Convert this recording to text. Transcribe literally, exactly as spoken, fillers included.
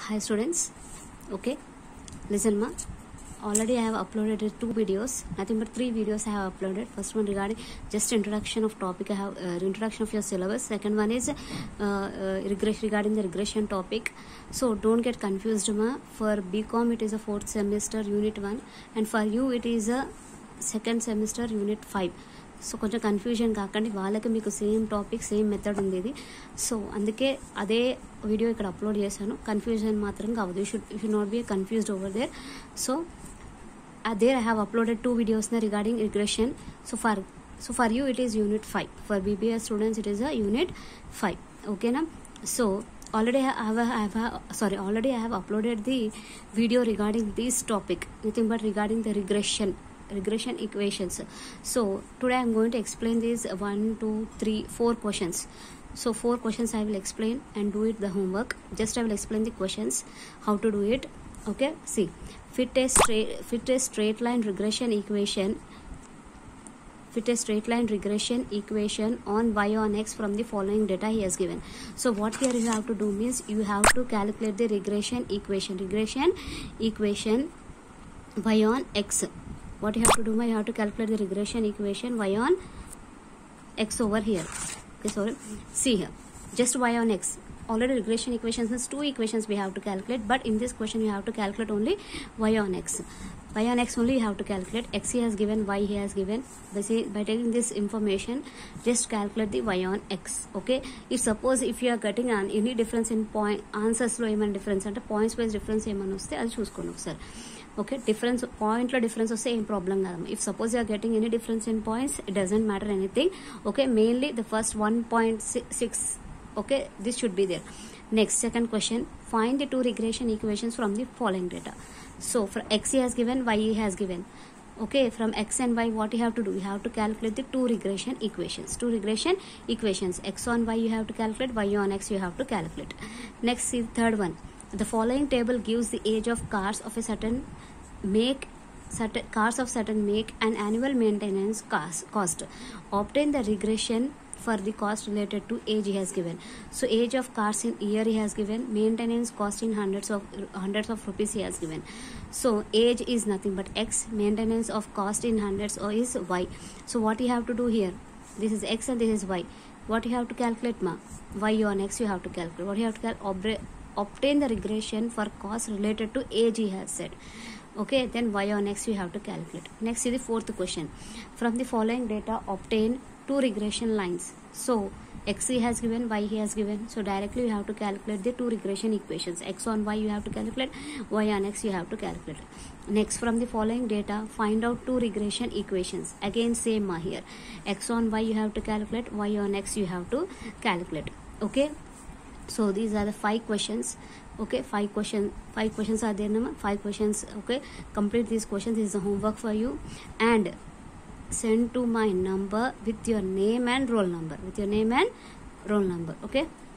Hi students, okay, listen ma, already I have uploaded two videos, nothing but three videos I have uploaded. First one regarding just introduction of topic, I have uh, introduction of your syllabus. Second one is uh, uh, regression, regarding the regression topic. So don't get confused ma, for B Com it is a fourth semester unit one and for you it is a second semester unit five. So కొంచెం confusion కాకండి, వాళ్ళకి మీకు same topic same method ఉంది ఇది. So అందుకే అదే video ఇక్కడ upload చేశాను, కన్ఫ్యూజన్ మాత్రం కావద్దు. You should you should not be confused over there. So there I have uploaded two videos regarding regression. So for so for you it is unit five, for BBS students it is a unit five. ఓకేనా? So already I have, I have sorry already I have uploaded the video regarding this topic, nothing but regarding the regression regression equations. So today I am going to explain these one two three four questions. So four questions I will explain and do it the homework. Just I will explain the questions, how to do it. Okay, see, fit a straight fit a straight line regression equation fit a straight line regression equation on y on x from the following data he has given. So what here you have to do means you have to calculate the regression equation regression equation y on x. What you have to do, you have to calculate the regression equation y on x over here. Okay, sorry, see here, just y on x. Already regression equations is two equations we have to calculate, but in this question you have to calculate only y on x. Y on x only you have to calculate. X he has given, y he has given. By, say, by taking this information, just calculate the y on x. Okay, if suppose if you are getting an any difference in point answers lo eman difference ante points wise difference emanu vaste adi chuskondi okasari. Okay, difference point lo difference vaste em problem kadam. If suppose you are getting any difference in points, it doesn't matter anything. Okay, mainly the first one point six, okay, this should be there. Next, second question, find the two regression equations from the following data. So for x he has given, y he has given. Okay, from x and y what you have to do, you have to calculate the two regression equations two regression equations x on y you have to calculate, y on x you have to calculate. Next, see the third one, the following table gives the age of cars of a certain make certain cars of certain make and annual maintenance cost cost obtain the regression for the cost related to age he has given. So age of cars in year he has given, maintenance cost in hundreds of hundreds of rupees he has given. So age is nothing but x, maintenance of cost in hundreds or is y. So what you have to do here, this is x and this is y. What you have to calculate ma, y on x you have to calculate. What you have to calculate, obtain the regression for cost related to age he has said. Okay, then y on x you have to calculate. Next is the fourth question, from the following data obtain two regression lines. So x he has given, y he has given, so directly you have to calculate the two regression equations. X on y you have to calculate, y on x you have to calculate. Next, from the following data find out two regression equations. Again same ma here, x on y you have to calculate, y on x you have to calculate. Okay, so these are the five questions. Okay, five question five questions are there nama, five questions. Okay, complete these questions. This is the homework for you, and send to my number with your name and roll number with your name and roll number. Okay.